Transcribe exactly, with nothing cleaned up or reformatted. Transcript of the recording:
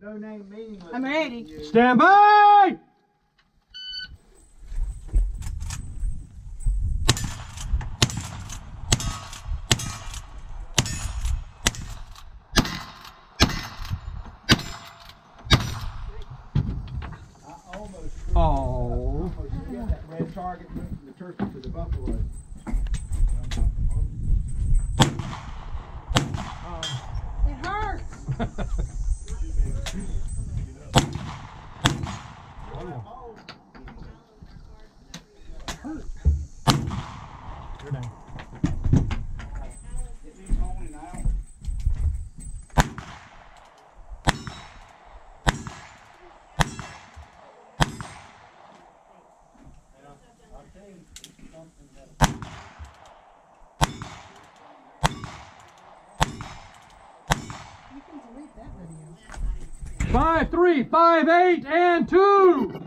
No name meaningless. I'm ready. Stand by! I almost, Oh. almost get that red target moved from the turkey to the buffalo. It hurts. You're down. Five, three, five, eight, and two.